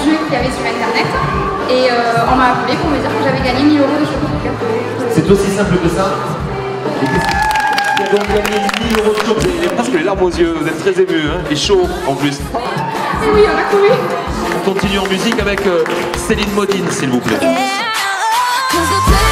jeu qu'il y avait sur internet et on m'a appelé pour me dire que j'avais gagné 1000 € de chocolat. C'est aussi simple que ça? Tu as donc gagné 1000 € de chocolat. Vous avez presque les larmes aux yeux, vous êtes très ému, hein, et chaud en plus. Et oui, on a couru. On continue en musique avec Céline Modine, s'il vous plaît. Yeah.